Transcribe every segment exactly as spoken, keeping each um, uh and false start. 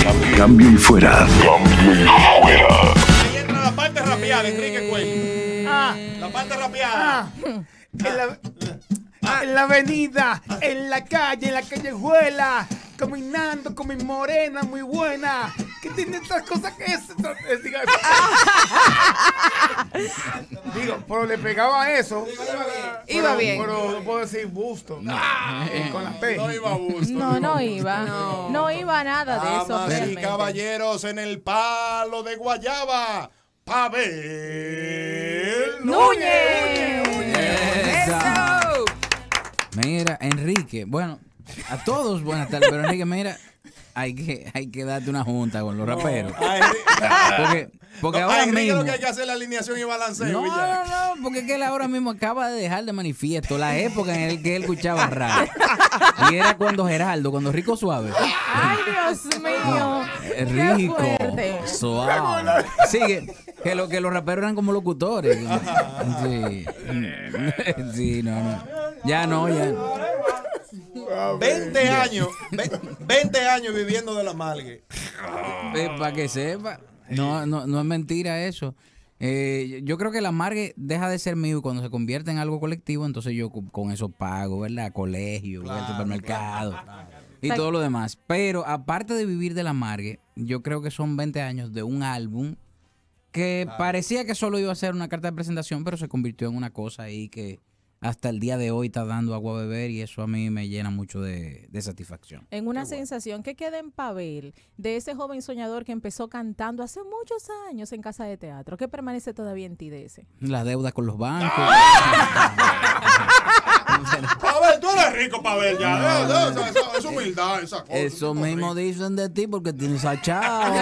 Cambio y fuera. Cambio y fuera. Ahí entra la parte rapeada, Enrique Cuello. Ah, la parte rapeada. Ah, en, la, ah, en la avenida, en la calle, en la callejuela, caminando con mi morena muy buena, que tiene estas cosas que es. es diga, digo, pero le pegaba eso. Iba bien. Pero no puedo decir busto. No. Eh, con la P. No iba busto. No, no iba. No, no iba nada de eso. Damas y realmente. caballeros, en el palo de Guayaba, Pavel Núñez. Eso. Mira, Enrique, bueno, a todos buenas tardes, pero Enrique, mira, hay que, hay que darte una junta con los raperos. Porque, porque no, ahora a Enrique mismo... lo que hay que hacer es la alineación y balanceo. No, y ya. no, no, porque es que él ahora mismo acaba de dejar de manifiesto la época en la que él escuchaba rap. Y era cuando Geraldo, cuando Rico Suave. Ay, Dios mío. Eh, Qué Rico, fuerte. suave. Sí, que, que, lo, que los raperos eran como locutores. Sí, sí, no, no. Ya no, ya. veinte años, veinte años viviendo de la malgue. Eh, para que sepa. No, no, no es mentira eso. Eh, yo creo que la amargue deja de ser mío y cuando se convierte en algo colectivo, entonces yo con, con eso pago, ¿verdad? Colegio, Claro, el supermercado claro, claro. y todo lo demás. Pero aparte de vivir de la amargue, yo creo que son veinte años de un álbum que Claro. parecía que solo iba a ser una carta de presentación, pero se convirtió en una cosa ahí que hasta el día de hoy está dando agua a beber y eso a mí me llena mucho de, de satisfacción. En una sensación que queda en Pavel de ese joven soñador que empezó cantando hace muchos años en casa de teatro. ¿Qué permanece todavía en ti de ese? Las deudas con los bancos. Pavel, tú eres rico, Pavel, ya. No, no, esa, esa humildad, esa cosa. Eso mismo dicen de ti porque tienes a Chavo.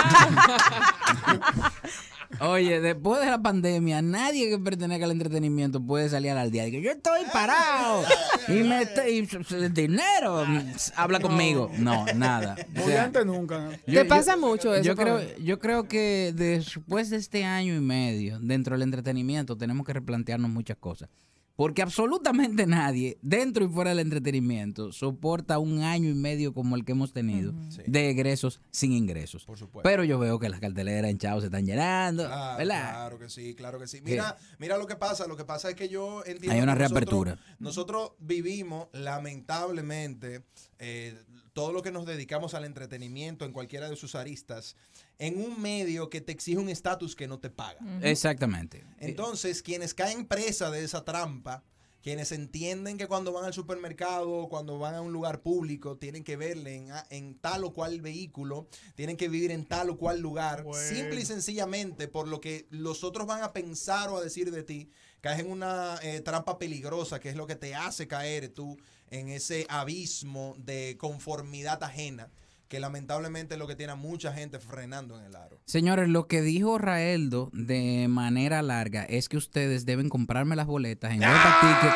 Oye, después de la pandemia, nadie que pertenezca al entretenimiento puede salir al día. Digo, yo estoy parado y me estoy, y, dinero, habla conmigo. No, nada. O sea, Antes nunca. yo- Te pasa yo- mucho eso. Yo creo, Pavel. yo creo que después de este año y medio, dentro del entretenimiento, tenemos que replantearnos muchas cosas. Porque absolutamente nadie, dentro y fuera del entretenimiento, soporta un año y medio como el que hemos tenido Sí. de egresos sin ingresos. Por supuesto. Pero yo veo que las carteleras en Chavo se están llenando, Claro, ¿verdad? claro que sí, claro que sí. Mira, mira lo que pasa. Lo que pasa es que yo entiendo. Hay una que nosotros- reapertura. Nosotros vivimos, lamentablemente, eh, todo lo que nos dedicamos al entretenimiento en cualquiera de sus aristas, en un medio que te exige un estatus que no te paga. Exactamente. Entonces, quienes caen presa de esa trampa, quienes entienden que cuando van al supermercado, cuando van a un lugar público, tienen que verle en, en tal o cual vehículo, tienen que vivir en tal o cual lugar, Bueno. simple y sencillamente por lo que los otros van a pensar o a decir de ti, caes en una eh, trampa peligrosa, que es lo que te hace caer tú en ese abismo de conformidad ajena, que lamentablemente es lo que tiene a mucha gente frenando en el aro. Señores, lo que dijo Raeldo de manera larga es que ustedes deben comprarme las boletas en Bota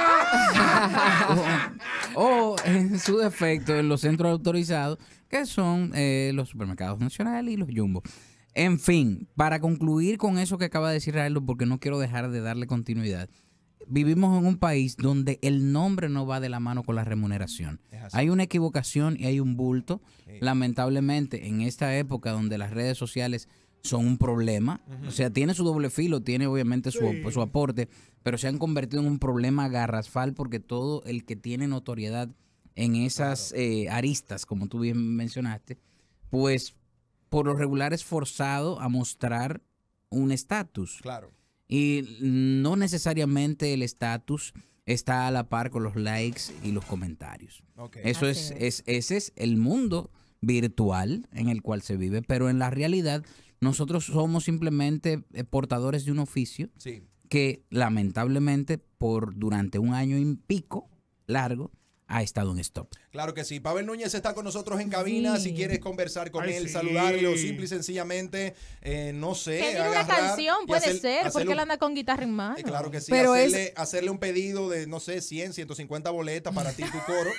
Ticket o, o, en su defecto en los centros autorizados, que son eh, los supermercados nacionales y los Jumbo. En fin, para concluir con eso que acaba de decir Raeldo, porque no quiero dejar de darle continuidad, vivimos en un país donde el nombre no va de la mano con la remuneración. Hay una equivocación y hay un bulto. Sí. Lamentablemente, en esta época donde las redes sociales son un problema, uh-huh. o sea, tiene su doble filo, tiene obviamente su, sí. su aporte, pero se han convertido en un problema garrafal porque todo el que tiene notoriedad en esas claro. eh, aristas, como tú bien mencionaste, pues por lo regular es forzado a mostrar un estatus. Claro. Y no necesariamente el estatus está a la par con los likes y los comentarios. Okay. Eso es, es, ese es el mundo virtual en el cual se vive, pero en la realidad nosotros somos simplemente portadores de un oficio sí. que lamentablemente por durante un año y pico largo ha estado en stop. Claro que sí. Pavel Núñez está con nosotros en cabina. Sí. Si quieres conversar con Ay, él, sí. saludarle o simple y sencillamente, eh, no sé, pedir una canción, puede hacer, ser, porque él anda con guitarra en mano. Eh, claro que sí. Pero hacerle, es... hacerle un pedido de, no sé, cien, ciento cincuenta boletas para ti y tu coro.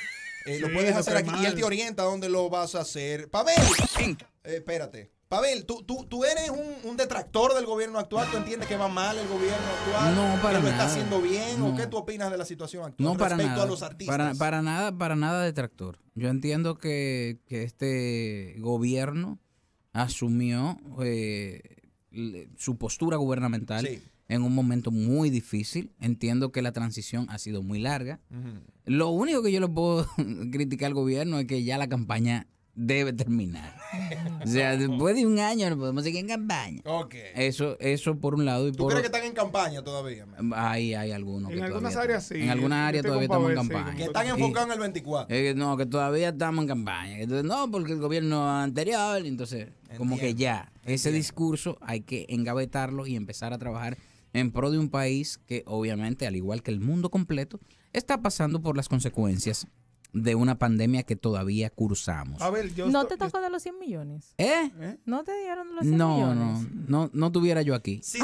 Eh, lo Sí, puedes no hacer cae aquí y mal. él te orienta dónde lo vas a hacer. Pavel, eh, espérate. Pavel, ¿tú, tú, tú eres un, un detractor del gobierno actual? ¿Tú entiendes que va mal el gobierno actual? No, para ¿Que lo está nada. haciendo bien? No. ¿O qué tú opinas de la situación actual No, para respecto nada. a los artistas? Para, para nada, para nada detractor. Yo entiendo que, que este gobierno asumió eh, le- su postura gubernamental Sí. en un momento muy difícil. Entiendo que la transición ha sido muy larga. Ujú. Lo único que yo le puedo criticar al gobierno es que ya la campaña debe terminar. O sea, después de un año no podemos seguir en campaña. Ok. Eso, eso por un lado. Y ¿Tú por crees que están en campaña todavía? man? Hay, hay algunos. En que algunas todavía áreas están- sí. En algunas Yo áreas estoy todavía con estamos en Pavel, sí, campaña. Que están Y- enfocados en el veinticuatro. eh, no, que todavía estamos en campaña. Entonces, no, porque el gobierno anterior, entonces, como que Entiendo. ya, ese Entiendo. discurso hay que engavetarlo y empezar a trabajar en pro de un país que obviamente, al igual que el mundo completo, está pasando por las consecuencias de una pandemia que todavía cursamos. A ver, yo ¿No estoy- te tocó de los cien millones? ¿Eh? ¿Eh? ¿No te dieron los cien No, millones? no, no, no tuviera yo aquí. Si, si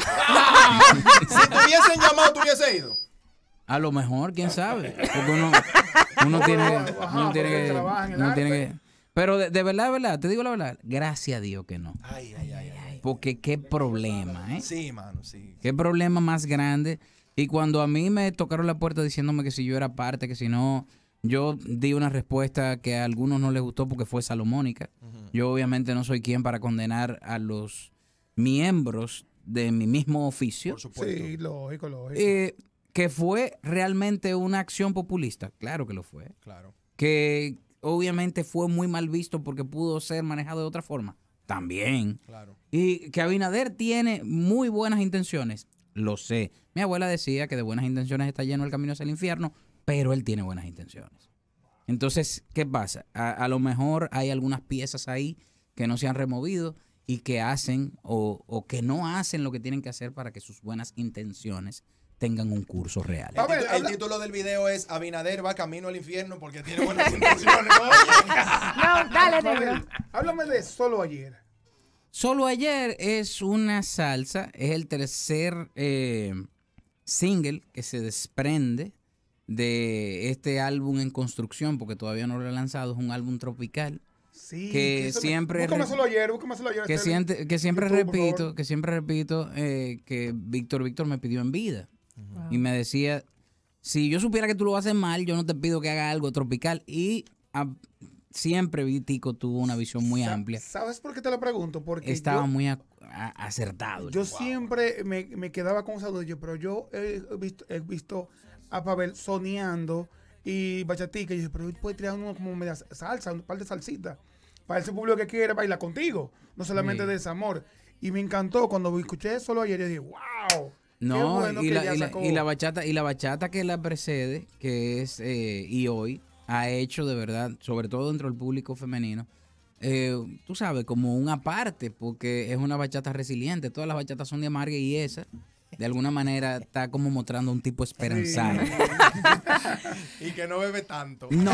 te hubiesen llamado, ¿tú hubiese ido? A lo mejor, quién sabe. Porque uno, uno tiene que. Ajá, Uno tiene porque que, trabaja en el uno tiene arte. que- pero de, de verdad, de verdad, te digo la verdad, gracias a Dios que no. Ay, ay, ay, ay. Porque qué problema, ¿eh? Sí, mano, sí. Qué problema más grande. Y cuando a mí me tocaron la puerta diciéndome que si yo era parte, que si no, yo di una respuesta que a algunos no les gustó porque fue salomónica. Yo obviamente no soy quien para condenar a los miembros de mi mismo oficio. Por supuesto. Sí, lógico, lógico. Eh, que fue realmente una acción populista. Claro que lo fue. Claro. Que obviamente fue muy mal visto porque pudo ser manejado de otra forma. También. Claro. Y que Abinader tiene muy buenas intenciones. Lo sé. Mi abuela decía que de buenas intenciones está lleno el camino hacia el infierno, pero él tiene buenas intenciones. Entonces, ¿qué pasa? A, a lo mejor hay algunas piezas ahí que no se han removido y que hacen o, o que no hacen lo que tienen que hacer para que sus buenas intenciones tengan un curso real. El, A ver, titu- el habla- título del video es Abinader va camino al infierno porque tiene buenas intenciones. Oye. No, dale, negro. Pavel, háblame de solo ayer. Solo ayer es una salsa, es el tercer eh, single que se desprende de este álbum en construcción, porque todavía no lo he lanzado, es un álbum tropical. Sí. Que eso me- siempre Búscame re- solo ayer, búscame solo ayer. Que, Este- siente- que siempre YouTube, por repito, favor. que siempre repito eh, que Víctor Víctor me pidió en vida. Y me decía, si yo supiera que tú lo haces mal, yo no te pido que haga algo tropical. Y a- siempre Vitico tuvo una visión muy Sa- amplia. ¿Sabes por qué te lo pregunto? Porque Estaba yo, muy a- a- acertado. yo siempre me, me quedaba con esa duda, yo, pero yo he visto, he visto a Pavel soñando y bachatica. Y yo dije, pero él puede tirar uno como media salsa, un par de salsitas, para ese público que quiere bailar contigo, no solamente Sí. de desamor. Y me encantó cuando escuché solo ayer, yo dije, wow. No, qué bueno y, que la, ya y, la, sacó. y la bachata y la bachata que la precede, que es eh, y hoy ha hecho de verdad, sobre todo dentro del público femenino, eh, tú sabes, como un aparte, porque es una bachata resiliente. Todas las bachatas son de amarga y esa, de alguna manera, está como mostrando un tipo esperanzado. Y que no bebe tanto. No,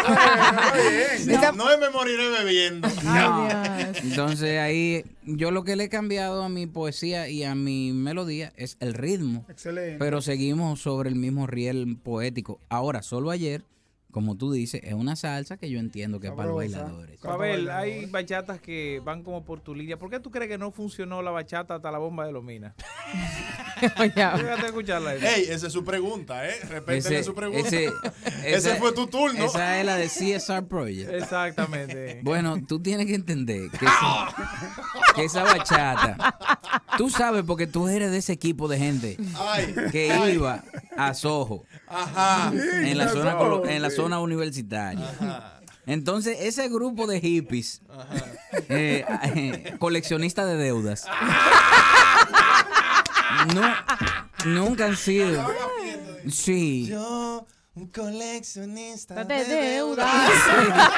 No, no me moriré bebiendo. no. Ay, Dios. Entonces ahí yo lo que le he cambiado a mi poesía y a mi melodía es el ritmo. Excelente. Pero seguimos sobre el mismo riel poético. Ahora, solo ayer, como tú dices, es una salsa que yo entiendo que es para los Sabrosa. bailadores. Pavel, hay bachatas que van como por tu línea. ¿Por qué tú crees que no funcionó la bachata hata la bomba de Lomina? Ya. Fíjate a escucharla. ahí. Ey, esa es su pregunta, ¿eh? Respétenle su pregunta. ese, Ese esa- fue tu turno. Esa es la de C S R Project. Exactamente. Bueno, tú tienes que entender que esa, que esa bachata, tú sabes porque tú eres de ese equipo de gente Ay, que ay, iba a Soho Ajá. en la a zona, Soho, colo- en la sí. zona universitaria. Ajá. Entonces, ese grupo de hippies, eh, eh, coleccionistas de deudas, no, nunca han sido. Sí. Yo, un coleccionista De de deudas. deudas.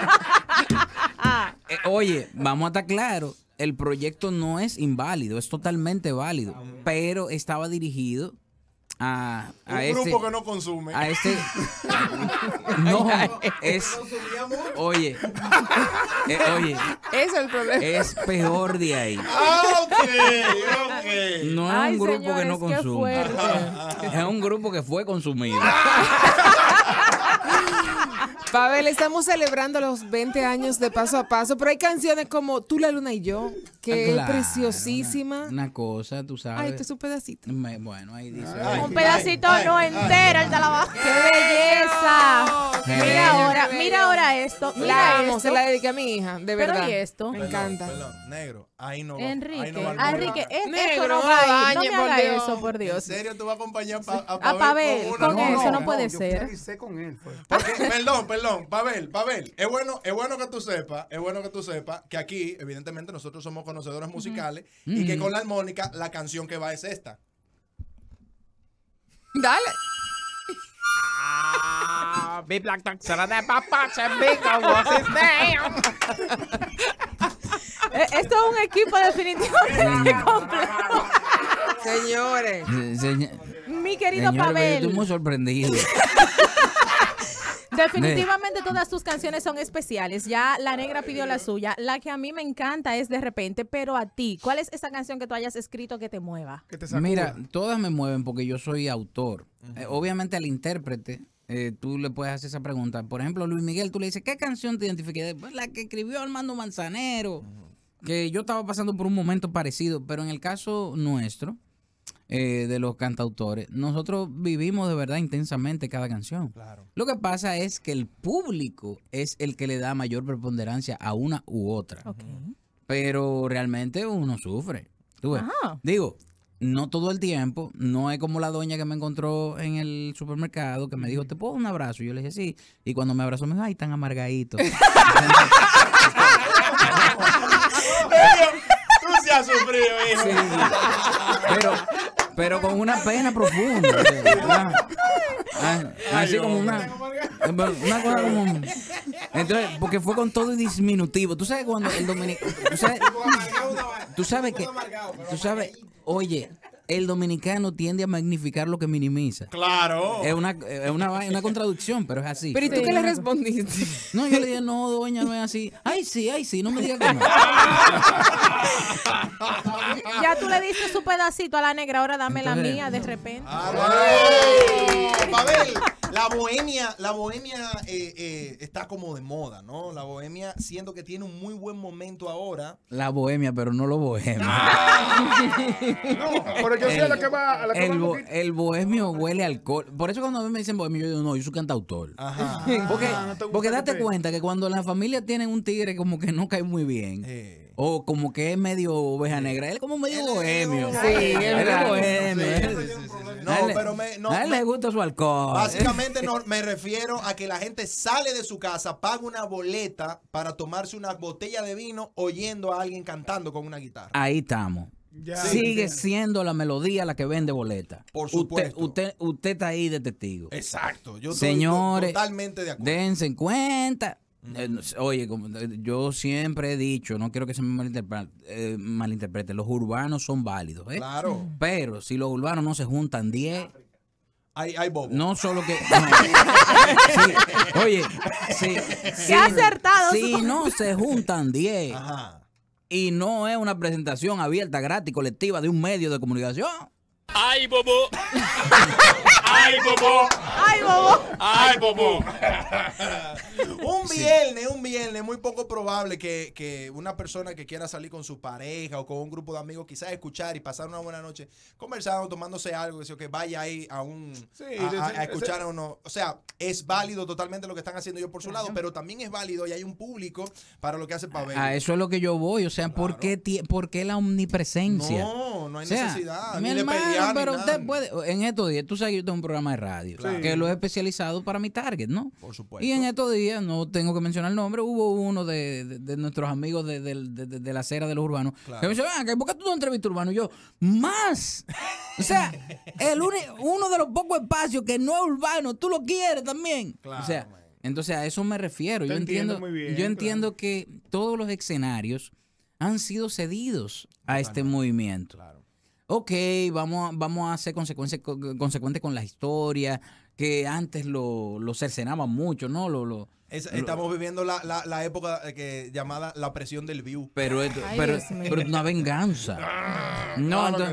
Eh, oye, vamos a estar claros, el proyecto no es inválido, es totalmente válido, pero estaba dirigido a, a Un este... grupo que no consume. A este... No, es... Oye, eh, oye, Ese es el problema. es peor de ahí. Ah, ok, ok. No es Ay, un grupo que señores, no qué consume. fuerte. Es un grupo que fue consumido. Pavel, estamos celebrando los veinte años de Paso a Paso, pero hay canciones como Tú, la luna y yo, que Claro, es preciosísima. Una, una cosa, tú sabes. Ay, este es un pedacito. Me- Bueno, ahí dice. Ay, Un pedacito ay, no ay, entero, el de la baja. ¡Qué belleza! Qué Mira bello, ahora, qué mira bello. ahora esto. La Mira amo, esto. se la dediqué a mi hija, de Pero verdad. ¿y esto? Me Perdón, encanta. perdón, negro, ahí no va. Enrique, ahí no va el ah, gol. Enrique, es- Negro, eso no no va ahí. No dañe, me por haga Dios. eso, por ¿En Dios. serio tú vas a acompañar pa- a A Pavel Pavel, una con boda? eso no puede yo ser. finalicé con él, fue. Porque, perdón, perdón, Pavel, Pavel, es bueno, es bueno que tú sepas, es bueno que tú sepas que aquí, evidentemente, nosotros somos conocedores musicales y que con la armónica la canción que va es esta. Dale. Ah, Big Black Dog, son of that papa, Chambico, what's his name? Eh, Esto es un equipo definitivamente completo. Señores. Se- señor- Mi querido señores, pero yo estoy Pavel, muy sorprendido. definitivamente todas tus canciones son especiales. Ya la negra pidió la suya. La que a mí me encanta es De Repente, pero a ti, ¿cuál es esa canción que tú hayas escrito que te mueva? Que te sacuda. Mira, todas me mueven porque yo soy autor. Eh, obviamente al intérprete, eh, tú le puedes hacer esa pregunta. Por ejemplo, Luis Miguel, tú le dices, ¿qué canción te identifica? Pues la que escribió Armando Manzanero, que yo estaba pasando por un momento parecido, pero en el caso nuestro, eh, de los cantautores, nosotros vivimos de verdad intensamente cada canción. Claro. Lo que pasa es que el público es el que le da mayor preponderancia a una u otra. Ok. Pero realmente uno sufre. ¿Tú ves? Ajá. Digo, no todo el tiempo, no es como la doña que me encontró en el supermercado que me dijo, ¿te puedo dar un abrazo? Y yo le dije, sí. Y cuando me abrazó me dijo, ay, tan amargadito. Tú se has sufrido, hijo. Sí, sí. Pero, pero con una pena profunda. o sea, una- ah, así como una, una cosa como... Entonces, porque fue con todo y disminutivo. Tú sabes cuando el dominicano... Tú sabes, tú sabes que... Tú sabes... Oye, el dominicano tiende a magnificar lo que minimiza. Claro. Es una, es una, vaina- una contradicción, pero es así. Pero ¿y tú Sí. qué le respondiste? No, yo le dije, no, doña, no es así. Ay, sí, ay, sí, no me digas que no. Ya tú le diste su pedacito a la negra, ahora dame la Entonces- mía de repente. ¡Ay! Pavel, la bohemia, la bohemia eh, eh, está como de moda, ¿no? La bohemia, siento que tiene un muy buen momento ahora. La bohemia, pero no lo bohemio. No, pero yo sé a la que va. A la que va El, un bo- poquito. el bohemio huele a alcohol. Por eso cuando a mí me dicen bohemio, yo digo, no, yo soy cantautor. Ajá. Porque, Ah, no te gusta porque que date te- cuenta que cuando la familia tiene un tigre como que no cae muy bien, Eh, o como que es medio oveja negra, él es como medio bohemio. Sí, es él es verdad. bohemio. Sí, él- sí, sí, sí. a No, él le- pero me, no, a él me- le gusta su alcohol. básicamente no, me refiero a que la gente sale de su casa, paga una boleta para tomarse una botella de vino oyendo a alguien cantando con una guitarra. Ahí estamos. Ya, Sigue entiendo. siendo la melodía la que vende boleta. Por Usted, supuesto. usted, usted está ahí de testigo. Exacto. Yo estoy Señores, to- totalmente de acuerdo. dense en cuenta. Eh, no sé, oye, como, eh, yo siempre he dicho, no quiero que se me malinterprete, eh, malinterprete, los urbanos son válidos, ¿eh? Claro. Pero si los urbanos no se juntan diez, Hay, hay bobo. no solo que... no. Sí, oye, sí, sí, acertado si su- no se juntan diez Ajá. y no es una presentación abierta, gratis, colectiva de un medio de comunicación, ¡Ay, bobo! ¡Ay, bobo! ¡Ay, bobo! ¡Ay, bobo! Un viernes, un viernes, muy poco probable que, que una persona que quiera salir con su pareja o con un grupo de amigos, quizás escuchar y pasar una buena noche conversando, tomándose algo, que, que vaya ahí a un Sí, a, a- ese- a escuchar a uno. O sea, es válido totalmente lo que están haciendo ellos por su lado, pero también es válido y hay un público para lo que hace Pavel. a eso es lo que yo voy. O sea, ¿por, qué, ti- ¿por qué la omnipresencia? No, no hay O sea, necesidad. mi Ni de hermano, pelear, ni pero nada. usted puede, en estos días, tú sabes que yo tengo un programa de radio Claro. que lo he especializado para mi target, ¿no? Por supuesto. Y en estos días, no tengo que mencionar el nombre, hubo uno de, de- de nuestros amigos de, de- de- de- de la acera de los urbanos Claro. que me dice, "Ven acá, ¿por qué tú no entrevistas urbano?" Y yo, más. O sea, el uni- uno de los pocos espacios que no es urbano, tú lo quieres también. Claro, o sea, man. entonces a eso me refiero. Te Yo entiendo entiendo, muy bien, yo entiendo claro. que todos los escenarios han sido cedidos a este movimiento. Claro. Ok, vamos a, vamos a ser consecuencia- co- consecuentes con la historia, que antes lo, lo cercenaban mucho, ¿no? Lo, lo, Es- estamos viviendo la, la, la época eh, que, llamada la presión del view. pero, esto- Ay, pero, Dios mío. pero es una venganza. no, Claro que entonces, sí.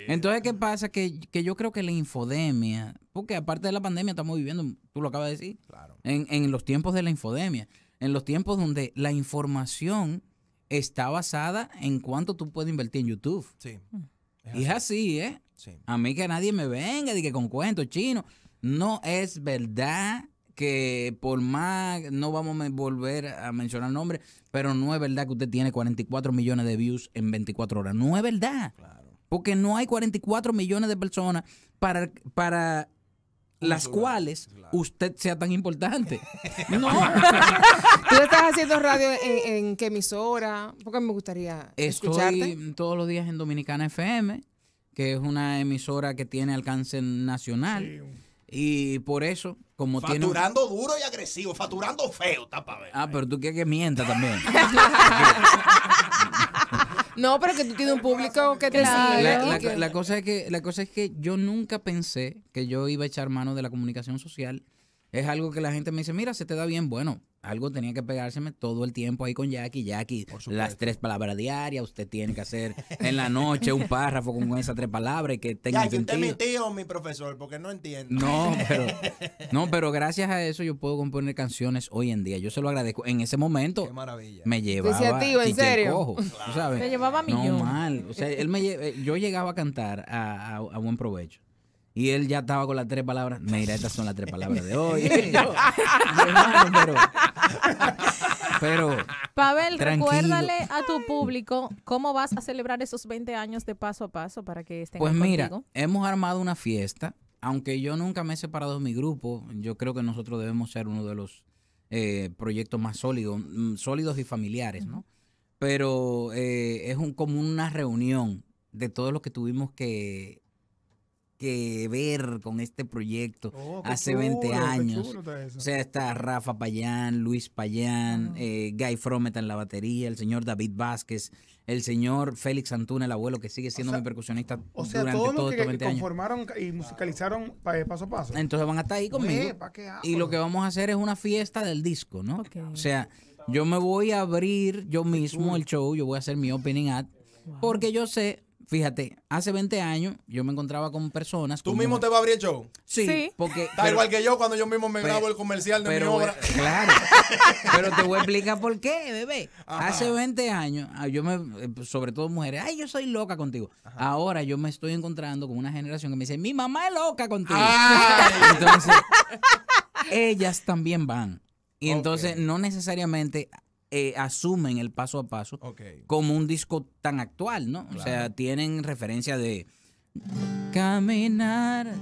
Entonces, ¿qué pasa? Que, que yo creo que la infodemia, porque aparte de la pandemia estamos viviendo, tú lo acabas de decir, Claro. en, en los tiempos de la infodemia, en los tiempos donde la información está basada en cuánto tú puedes invertir en YouTube. Sí. Y es así, ¿eh? Sí. A mí que nadie me venga de que con cuentos chinos. No es verdad que por más, no vamos a volver a mencionar nombres, pero no es verdad que usted tiene cuarenta y cuatro millones de views en veinticuatro horas. No es verdad. Claro. Porque no hay cuarenta y cuatro millones de personas para, para las Uso, cuales claro. usted sea tan importante. No. ¿Tú estás haciendo radio en, en qué emisora? Porque me gustaría escucharte. Estoy todos los días en Dominicana F M, que es una emisora que tiene alcance nacional. Sí. Y por eso, como tiene... un- Faturando duro y agresivo, faturando feo, está para ver. Ah, pero tú quieres que mienta también. No, pero que tú tienes un público que te Claro. sigue. La, y la- que- la cosa es que, la cosa es que yo nunca pensé que yo iba a echar mano de la comunicación social. Es algo que la gente me dice, mira, se te da bien. Bueno, algo tenía que pegárseme todo el tiempo ahí con Jackie. Jackie, Por supuesto. las tres palabras diarias, usted tiene que hacer en la noche un párrafo con esas tres palabras y que Ya, tengan que usted es mi sentido. tío, mi profesor, porque no entiendo. No, pero, no, pero gracias a eso yo puedo componer canciones hoy en día. Yo se lo agradezco. En ese momento Qué maravilla. me llevaba Iniciativa, ¿en Chiche el serio? Cojo, ¿tú sabes? Te llevaba a No millón. mal. O sea, él me lle- eh, yo llegaba a cantar a, a- a buen provecho. Y él ya estaba con las tres palabras. Mira, estas son las tres palabras de hoy. Y yo, hermano, pero, pero Pavel, Tranquilo. recuérdale a tu público cómo vas a celebrar esos veinte años de paso a paso para que estén pues mira, contigo. hemos armado una fiesta. Aunque yo nunca me he separado de mi grupo, yo creo que nosotros debemos ser uno de los eh, proyectos más sólidos, mm, sólidos y familiares, ¿no? Pero eh, es un, como una reunión de todos los que tuvimos que, que ver con este proyecto Oh, qué hace veinte chulo, qué años. chulo está eso. O sea, está Rafa Payán, Luis Payán, eh, Guy Frometa en la batería, el señor David Vázquez, el señor Félix Antuna, el abuelo, que sigue siendo sea, mi percusionista O sea, durante todos todos los que, estos que veinte años. conformaron y musicalizaron pa- eh, paso a paso. Entonces van a estar ahí conmigo. Epa, qué Y lo que ápero. vamos a hacer es una fiesta del disco, ¿no? Ok. O sea, yo me voy a abrir yo mismo el show, yo voy a hacer mi opening act, porque yo sé, fíjate, hace veinte años yo me encontraba con personas... ¿Tú como- mismo te vas a abrir el show? Sí, Sí. porque... Está pero- igual que yo cuando yo mismo me pero- grabo el comercial de mi pero, obra. eh, claro, pero te voy a explicar por qué, bebé. Hace veinte años, ah, yo me, eh, sobre todo mujeres, ay, yo soy loca contigo. Ahora yo me estoy encontrando con una generación que me dice, mi mamá es loca contigo. Ay. Entonces, ellas también van. Y Ok. entonces no necesariamente eh, asumen el paso a paso Ok. como un disco tan actual, ¿no? O sea, tienen referencia de caminar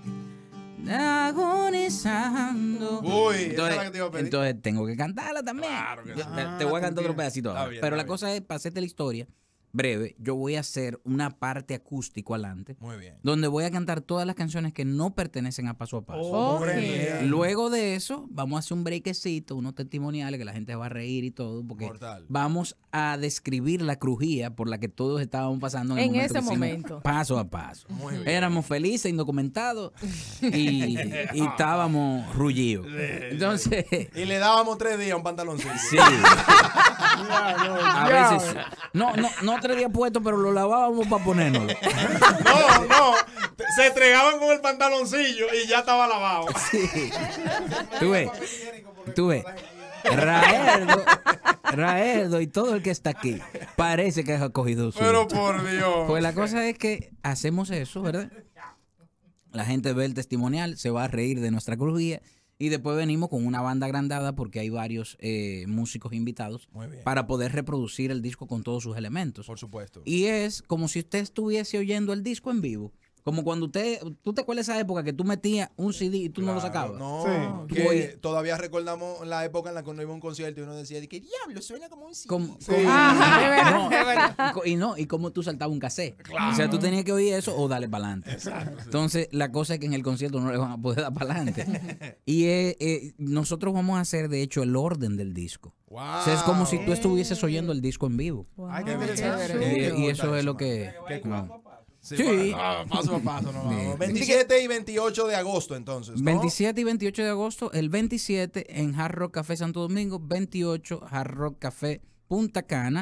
agonizando. Uy, esa es entonces, la que te iba a pedir. entonces tengo que cantarla también. Claro que Yo- sí. te- Ah, te voy a tú cantar otro tienes. pedacito Está ahora. bien, Pero está la cosa es, para hacerte la historia breve, yo voy a hacer una parte acústico adelante, Muy bien. donde voy a cantar todas las canciones que no pertenecen a Paso a Paso. Oh, Ok. hombre, Luego de eso, vamos a hacer un brequecito, unos testimoniales que la gente va a reír y todo, porque Mortal. vamos a describir la crujía por la que todos estábamos pasando en, el En momento ese que hicimos momento. Paso a paso. Muy bien. Éramos felices, indocumentados y, y estábamos rullidos. Entonces, Y le dábamos tres días a un pantaloncillo. sí, Ya, no, a ya. veces sí. No, no, no tres días puestos, pero lo lavábamos para ponérnoslo. No, no. Se entregaban con el pantaloncillo y ya estaba lavado. Sí. Tú ves, tú ves. Raerdo, Raerdo y todo el que está aquí parece que ha cogido su. Pero por Dios. Pues la cosa es que hacemos eso, ¿verdad? La gente ve el testimonial, se va a reír de nuestra crujía y después venimos con una banda agrandada porque hay varios eh, músicos invitados Muy bien. para poder reproducir el disco con todos sus elementos. Por supuesto. Y es como si usted estuviese oyendo el disco en vivo. Como cuando usted, ¿tú te acuerdas de esa época que tú metías un C D y tú no lo Claro, sacabas? No, Sí. que Tú oyes- todavía recordamos la época en la que uno iba a un concierto y uno decía, ¿qué diablo? Suena como un C D. Como, Sí. como- Ajá, es verdad, no, es verdad. y co- y no, y como tú saltabas un cassette. O sea, tú tenías que oír eso o darle para adelante. Entonces, la cosa es que en el concierto no le van a poder dar para adelante. Y eh, eh, nosotros vamos a hacer, de hecho, el orden del disco. Wow. O sea, es como si tú estuvieses oyendo el disco en vivo. Ay, qué Wow. interesante. Y, Qué y eso brutal, es lo man. que... Qué no. Sí, Sí. pa- paso a paso. No, Sí. vamos. veintisiete y veintiocho de agosto, entonces. ¿no? veintisiete y veintiocho de agosto, el veintisiete en Hard Rock Café Santo Domingo, veintiocho Hard Rock Café Punta Cana.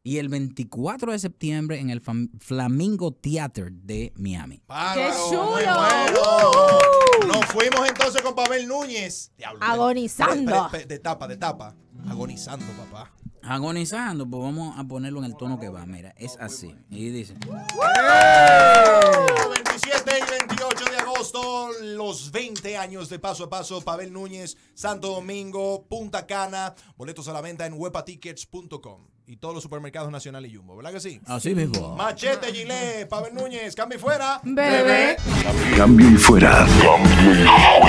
y el veinticuatro de septiembre en el Fam- Flamingo Theater de Miami. Bárbaro, ¡Qué chulo! muy bueno. ¡Uh! Nos fuimos entonces con Pavel Núñez. Diablo, Agonizando. De, de- de tapa, de tapa. Agonizando, papá. Agonizando, pues vamos a ponerlo en el tono que va. Mira, es así. Y dice: veintisiete y veintiocho de agosto, los veinte años de Paso a Paso. Pavel Núñez, Santo Domingo, Punta Cana. Boletos a la venta en huepa tickets punto com y todos los supermercados Nacional y Jumbo, ¿verdad que sí? así mismo. Machete, Gilet, Pavel Núñez, cambio y fuera. Bebé. Cambio y fuera. Cambio y fuera.